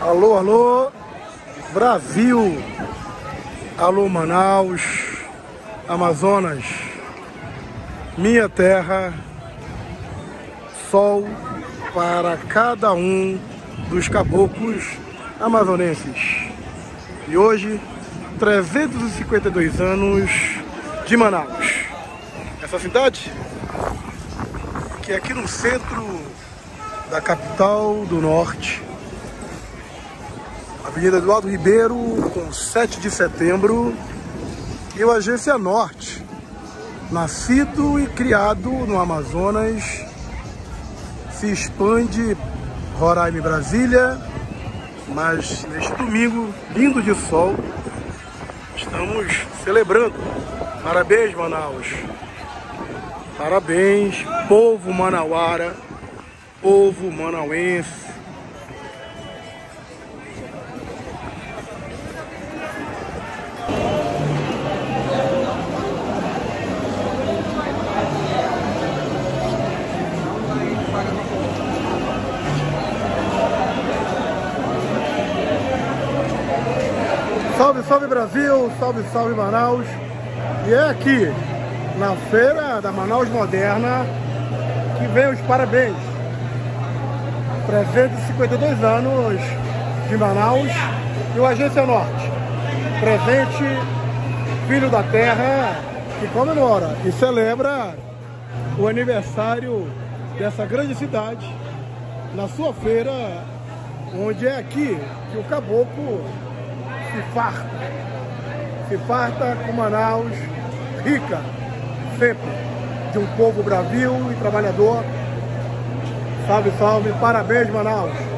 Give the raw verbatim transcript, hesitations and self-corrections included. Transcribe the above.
Alô, alô, Brasil, alô, Manaus, Amazonas, minha terra, sol para cada um dos caboclos amazonenses. E hoje, trezentos e cinquenta e dois anos de Manaus. Essa cidade, que é aqui no centro da capital do norte, Avenida Eduardo Ribeiro, com sete de setembro, e o Agência Norte, nascido e criado no Amazonas, se expande Roraima e Brasília, mas neste domingo lindo de sol, estamos celebrando. Parabéns, Manaus! Parabéns, povo manauara, povo manauense. Salve, salve Brasil, salve, salve Manaus. E é aqui, na feira da Manaus Moderna, que vem os parabéns. trezentos e cinquenta e dois anos de Manaus e o Agência Norte. Presente, filho da terra, que comemora e celebra o aniversário dessa grande cidade, na sua feira, onde é aqui que o caboclo se farta, se farta com Manaus, rica, sempre, de um povo bravio e trabalhador. Salve, salve, parabéns, Manaus!